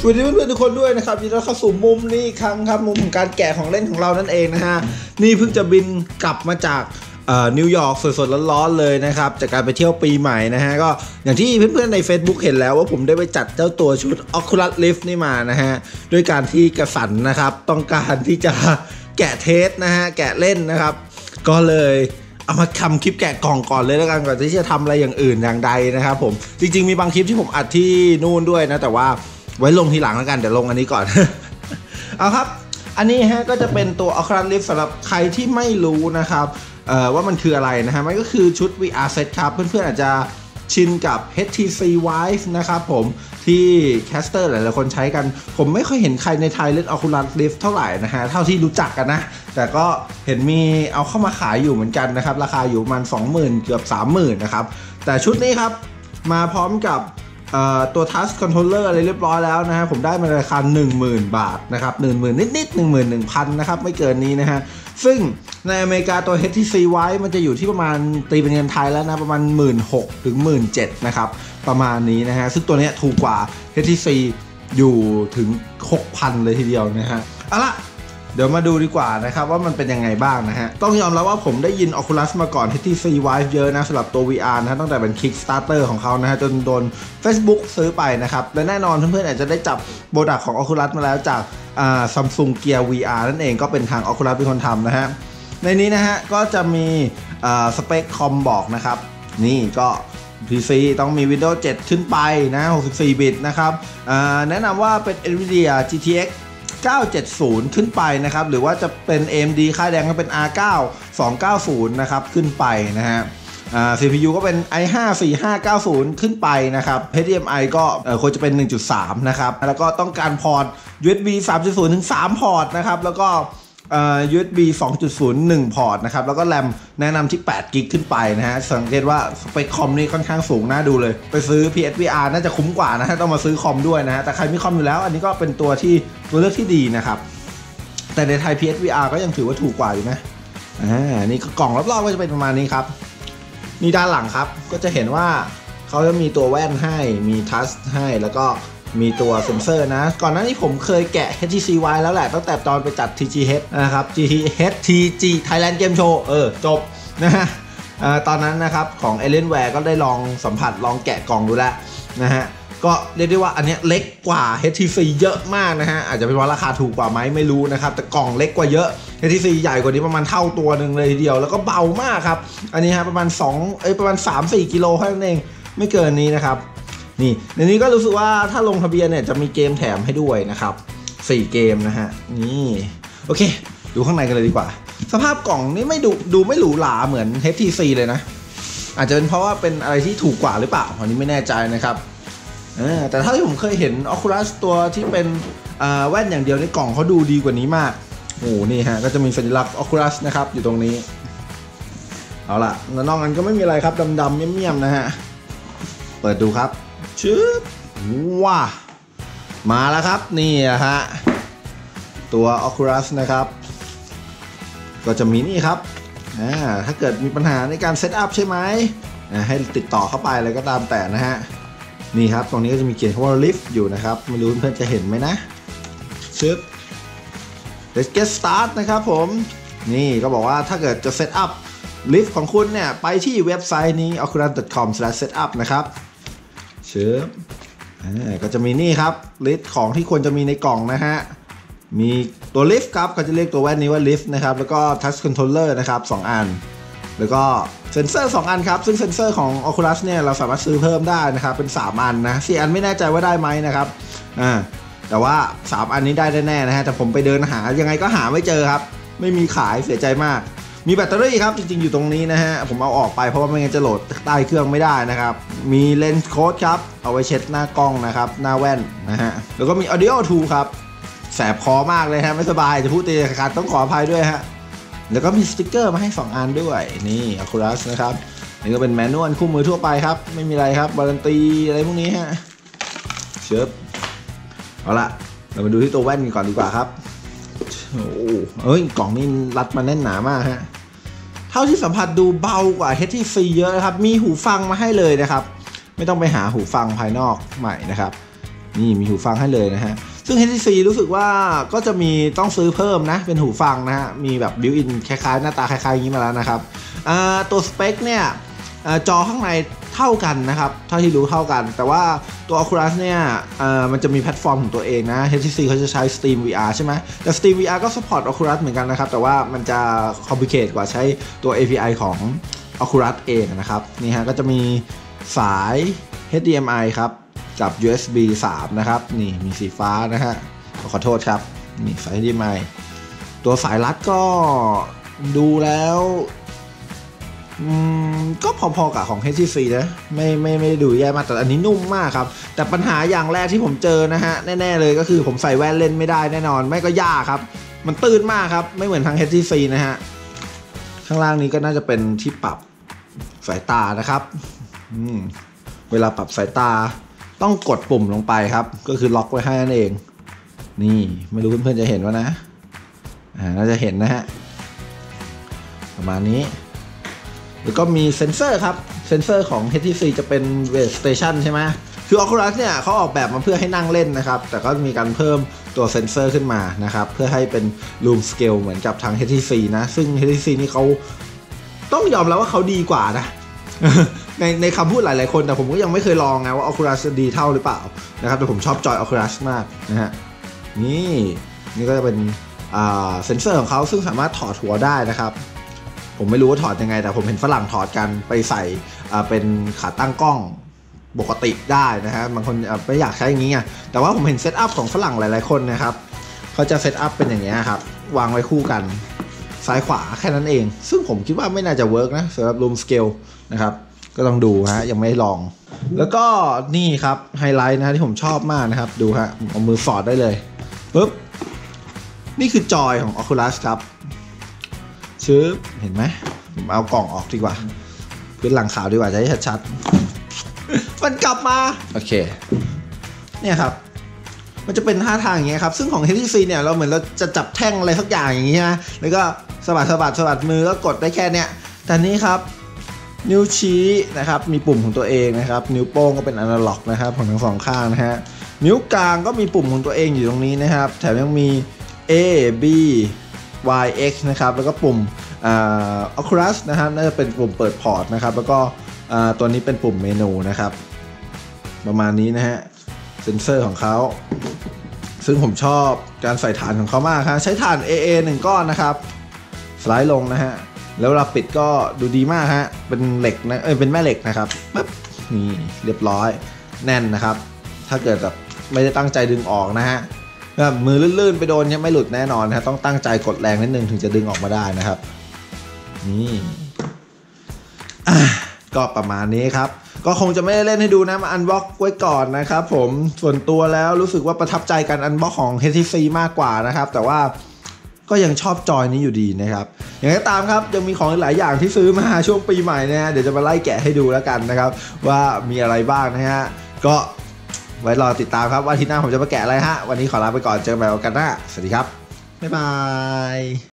สวัสดีเพื่อนๆทุกคนด้วยนะครับยินดีต้อนรับเข้าสู่มุมนี้ครั้งครับมุมของการแกะของเล่นของเรานั่นเองนะฮะนี่เพิ่งจะบินกลับมาจากนิวยอร์กสดๆร้อนๆเลยนะครับจากการไปเที่ยวปีใหม่นะฮะก็อย่างที่เพื่อนๆใน Facebook เห็นแล้วว่าผมได้ไปจัดเจ้าตัวชุด Oculus Rift นี่มานะฮะด้วยการที่กระสันนะครับต้องการที่จะแกะเทสนะฮะแกะเล่นนะครับก็เลยเอามาทำคลิปแกะกล่องก่อนเลยแล้วกันก่อนที่จะทำอะไรอย่างอื่นอย่างใดนะครับผมจริงๆมีบางคลิปที่ผมอัดที่นู่นด้วยนะแต่ว่าไว้ลงทีหลังแล้วกันเดี๋ยวลงอันนี้ก่อน เอาครับอันนี้ฮะก็จะเป็นตัว Oculus Rift สำหรับใครที่ไม่รู้นะครับว่ามันคืออะไรนะฮะมันก็คือชุด VR set ครับเพื่อนๆอาจจะชินกับ HTC Vive นะครับผมที่แคสเตอร์หลายๆคนใช้กันผมไม่ค่อยเห็นใครในไทยเล่น Oculus Rift เท่าไหร่นะฮะเท่าที่รู้จักกันนะแต่ก็เห็นมีเอาเข้ามาขายอยู่เหมือนกันนะครับราคาอยู่ประมาณ 20,000 เกือบ 30,000 นะครับแต่ชุดนี้ครับมาพร้อมกับตัวทัชคอนโทรลเลอร์อะไรเรียบร้อยแล้วนะฮะผมได้มาในราคา 10,000 บาทนะครับ10,000 นิดๆ 11,000 นะครับไม่เกินนี้นะฮะซึ่งในอเมริกาตัว HTC Vive มันจะอยู่ที่ประมาณตีเป็นเงินไทยแล้วนะประมาณ 16,000 ถึง 17,000 นะครับประมาณนี้นะฮะซึ่งตัวนี้ถูกกว่า HTC อยู่ถึง 6,000 เลยทีเดียวนะฮะเอาละเดี๋ยวมาดูดีกว่านะครับว่ามันเป็นยังไงบ้างนะฮะต้องยอมรับว่าผมได้ยิน Oculus มาก่อน HTC Vive เยอะนะสำหรับตัว VR นะตั้งแต่เป็น Kickstarter ของเขานะฮะจนโดน Facebook ซื้อไปนะครับและแน่นอนเพื่อนๆอาจจะได้จับโปรดักต์ของ Oculus มาแล้วจากSamsung Gear VR นั่นเองก็เป็นทาง Oculus เป็นคนทำนะฮะในนี้นะฮะก็จะมีสเปคคอมบอกนะครับนี่ก็ PC ต้องมี Windows 7 ขึ้นไปนะ64 บิตนะครับแนะนำว่าเป็น Nvidia GTX 970 ขึ้นไปนะครับหรือว่าจะเป็น AMD ค่ายแดงก็เป็น R9 290 นะครับขึ้นไปนะฮะCPU ก็เป็น i5 4590 ขึ้นไปนะครับ HDMI ก็ควรจะเป็น 1.3 นะครับแล้วก็ต้องการพอร์ต USB 3.0 ถึง 3 พอร์ตนะครับแล้วก็USB 2.0 1 พอร์ตนะครับแล้วก็แรมแนะนำที่8 กิกขึ้นไปนะฮะสังเกตว่าสเปคคอมนี่ค่อนข้างสูงน่าดูเลยไปซื้อ PSVR น่าจะคุ้มกว่านะฮะต้องมาซื้อคอมด้วยนะฮะแต่ใครมีคอมอยู่แล้วอันนี้ก็เป็นตัวเลือกที่ดีนะครับแต่ในไทย PSVR ก็ยังถือว่าถูกกว่าอยู่นะนี่กล่องรอบๆก็จะเป็นประมาณนี้ครับนี่ด้านหลังครับก็จะเห็นว่าเขาจะมีตัวแว่นให้มีทัชให้แล้วก็มีตัวเซ็นเซอร์นะก่อนหน้านี้ผมเคยแกะ HTC Vive แล้วแหละตั้งแต่ตอนไปจัด TGH นะครับ TG Thailand Game Show จบนะฮะตอนนั้นนะครับของ Alienware ก็ได้ลองสัมผัสลองแกะกล่องดูแล้วนะฮะก็เรียกได้ว่าอันนี้เล็กกว่า HTC เยอะมากนะฮะอาจจะเป็นเพราะราคาถูกกว่าไหมไม่รู้นะครับแต่กล่องเล็กกว่าเยอะ HTC ใหญ่กว่านี้ประมาณเท่าตัวหนึ่งเลยทีเดียวแล้วก็เบามากครับอันนี้ฮะประมาณ3-4 กิโลแค่นั้นเองไม่เกินนี้นะครับนี่ในนี้ก็รู้สึกว่าถ้าลงทะเบียนเนี่ยจะมีเกมแถมให้ด้วยนะครับ4 เกมนะฮะนี่โอเคดูข้างในกันเลยดีกว่าสภาพกล่องนี่ไม่ดูไม่หรูหราเหมือน HTC เลยนะอาจจะเป็นเพราะว่าเป็นอะไรที่ถูกกว่าหรือเปล่าอันนี้ไม่แน่ใจนะครับแต่ถ้าที่ผมเคยเห็น Oculus ตัวที่เป็นแว่นอย่างเดียวในกล่องเขาดูดีกว่านี้มากโอ้นี่ฮะก็จะมีสัญลักษณ์ Oculus นะครับอยู่ตรงนี้เอาล่ะนอกนั้นก็ไม่มีอะไรครับดำๆเมี่ยมๆนะฮะเปิดดูครับชึบว้ามาแล้วครับนี่ฮะตัว Oculus นะครับก็จะมีนี่ครับถ้าเกิดมีปัญหาในการเซตอัพใช่ไหมให้ติดต่อเข้าไปอะไรก็ตามแต่นะฮะนี่ครับตรงนี้ก็จะมีเขียนคำว่า Rift อยู่นะครับไม่รู้เพื่อนๆจะเห็นไหมนะชึบ Let's get start นะครับผมนี่ก็บอกว่าถ้าเกิดจะเซตอัพ Rift ของคุณเนี่ยไปที่เว็บไซต์นี้ oculus.com/setup นะครับเชิญก็จะมีนี่ครับลิสต์ของที่ควรจะมีในกล่องนะฮะมีตัวลิฟต์ครับเขาจะเรียกตัวแว่นนี้ว่าลิฟต์นะครับแล้วก็ทัชคอนโทรลเลอร์นะครับ2 อันแล้วก็เซ็นเซอร์2 อันครับซึ่งเซ็นเซอร์ของ Oculus เนี่ยเราสามารถซื้อเพิ่มได้นะครับเป็น3 อันนะ4 อันไม่แน่ใจว่าได้ไหมนะครับแต่ว่า3 อันนี้ได้แน่ๆนะฮะแต่ผมไปเดินหายังไงก็หาไม่เจอครับไม่มีขายเสียใจมากมีแบตเตอรี่ครับจริงๆอยู่ตรงนี้นะฮะผมเอาออกไปเพราะว่าไม่งั้นจะโหลดใต้เครื่องไม่ได้นะครับมีเลนส์โค้ดครับเอาไว้เช็ดหน้ากล้องนะครับหน้าแว่นนะฮะแล้วก็มี Audio Tool ครับแสบคอมากเลยฮะไม่สบายจะพูดตีขาดต้องขออภัยด้วยฮะแล้วก็มีสติ๊กเกอร์มาให้2 อันด้วยนี่ Oculus นะครับนี่ก็เป็นแมนนวลคู่มือทั่วไปครับไม่มีอะไรครับวารันตีอะไรพวกนี้ฮะเชิบเอาละเรามาดูที่ตัวแว่นกันก่อนดีกว่าครับกล่องนี้รัดมาแน่นหนามากฮะเท่าที่สัมผัสดูเบากว่า HTC เยอะนะครับมีหูฟังมาให้เลยนะครับไม่ต้องไปหาหูฟังภายนอกใหม่นะครับนี่มีหูฟังให้เลยนะฮะซึ่ง HTC รู้สึกว่าก็จะมีต้องซื้อเพิ่มนะเป็นหูฟังนะฮะมีแบบบิวอินคล้ายๆหน้าตาคล้ายๆอย่างนี้มาแล้วนะครับตัวสเปคเนี่ยจอข้างในเท่ากันนะครับเท่าที่รู้เท่ากันแต่ว่าตัว Oculus เนี่ยมันจะมีแพลตฟอร์มของตัวเองนะ HTC เขาจะใช้ Steam VR ใช่ไหมแต่ Steam VR ก็ support Oculus เหมือนกันนะครับแต่ว่ามันจะ complicated กว่าใช้ตัว API ของ Oculus เองนะครับนี่ฮะก็จะมีสาย HDMI ครับกับ USB 3 นะครับนี่มีสีฟ้านะฮะขอโทษครับนี่สาย HDMI ตัวสายรัดก็ดูแล้วก็พอๆกับของ HTC นะไม่ได้ดูแย่มากแต่อันนี้นุ่มมากครับแต่ปัญหาอย่างแรกที่ผมเจอนะฮะแน่ๆเลยก็คือผมใส่แว่นเล่นไม่ได้แน่นอนไม่ก็ยากครับมันตื้นมากครับไม่เหมือนทาง HTC นะฮะข้างล่างนี้ก็น่าจะเป็นที่ปรับสายตานะครับเวลาปรับสายตาต้องกดปุ่มลงไปครับก็คือล็อกไว้ให้นั่นเองนี่ไม่รู้เพื่อนๆจะเห็นว่านะน่าจะเห็นนะฮะประมาณนี้แล้วก็มีเซ็นเซอร์ครับเซ็นเซอร์ของ HTC จะเป็น Wave Station ใช่ไหมคือ Oculus เนี่ยเขาออกแบบมาเพื่อให้นั่งเล่นนะครับแต่ก็มีการเพิ่มตัวเซ็นเซอร์ขึ้นมานะครับเพื่อให้เป็น Room Scale เหมือนกับทาง HTC นะซึ่ง HTC นี่เขาต้องยอมรับว่าเขาดีกว่านะ ในคำพูดหลายๆคนแต่ผมก็ยังไม่เคยลองนะว่า Oculus จะดีเท่าหรือเปล่านะครับแต่ผมชอบจอย Oculus มากนะฮะนี่ก็จะเป็นเซ็นเซอร์ของเขาซึ่งสามารถถอดหัวได้นะครับผมไม่รู้ว่าถอดยังไงแต่ผมเห็นฝรั่งถอดกันไปใส่เป็นขาตั้งกล้องปกติได้นะฮะบางคนไม่อยากใช้อย่างนี้ไงแต่ว่าผมเห็นเซตอัพของฝรั่งหลายๆคนนะครับเขาจะเซตอัพเป็นอย่างนี้ครับวางไว้คู่กันซ้ายขวาแค่นั้นเองซึ่งผมคิดว่าไม่น่าจะเวิร์กนะสำหรับ Room Scale นะครับก็ต้องดูฮะยังไม่ลองแล้วก็นี่ครับไฮไลท์นะที่ผมชอบมากนะครับดูฮะเอามือสอดได้เลยปึ๊บนี่คือจอยของ Oculus ครับชื้อเห็นไหมผมเอากล่องออกดีกว่าพื้นหลังขาวดีกว่าจะให้ชัดๆมันกลับมาโอเคเนี่ยครับมันจะเป็นท่าทางอย่างเงี้ยครับซึ่งของ HTC เนี่ยเราเหมือนเราจะจับแท่งอะไรสักอย่างอย่างงี้นะแล้วก็สะบัดมือก็กดได้แค่เนี้ยแต่นี้ครับนิ้วชี้นะครับมีปุ่มของตัวเองนะครับนิ้วโป้งก็เป็นอนาล็อกนะครับของทั้งสองข้างนะฮะนิ้วกลางก็มีปุ่มของตัวเองอยู่ตรงนี้นะครับแถมยังมี A B Y X นะครับแล้วก็ปุ่มOculus นะครับน่าจะเป็นปุ่มเปิดพอร์ตนะครับแล้วก็ตัวนี้เป็นปุ่มเมนูนะครับประมาณนี้นะฮะเซนเซอร์ของเขาซึ่งผมชอบการใส่ฐานของเขามากครับใช้ฐาน AA 1 ก้อนนะครับสไลด์ลงนะฮะแล้วเวลาปิดก็ดูดีมากฮะเป็นเหล็กนะเป็นแม่เหล็กนะครับปึ๊บนี่เรียบร้อยแน่นนะครับถ้าเกิดแบบไม่ได้ตั้งใจดึงออกนะฮะมือลื่นๆไปโดนเนี่ยไม่หลุดแน่นอนนะต้องตั้งใจกดแรงนิดนึงถึงจะดึงออกมาได้นะครับนี่ก็ประมาณนี้ครับก็คงจะไม่ได้เล่นให้ดูนะมาอันบ็อกไว้ก่อนนะครับผมส่วนตัวแล้วรู้สึกว่าประทับใจการอันบ็อกของ HTC มากกว่านะครับแต่ว่าก็ยังชอบจอยนี้อยู่ดีนะครับอย่างไรก็ตามครับยังมีของหลายอย่างที่ซื้อมาช่วงปีใหม่นะฮะเดี๋ยวจะมาไล่แกะให้ดูแล้วกันนะครับว่ามีอะไรบ้างนะฮะก็ไว้รอติดตามครับว่าอาทิตย์หน้าผมจะมาแกะอะไรฮะวันนี้ขอลาไปก่อนเจอกันใหม่โอกาสหน้าสวัสดีครับบ๊ายบาย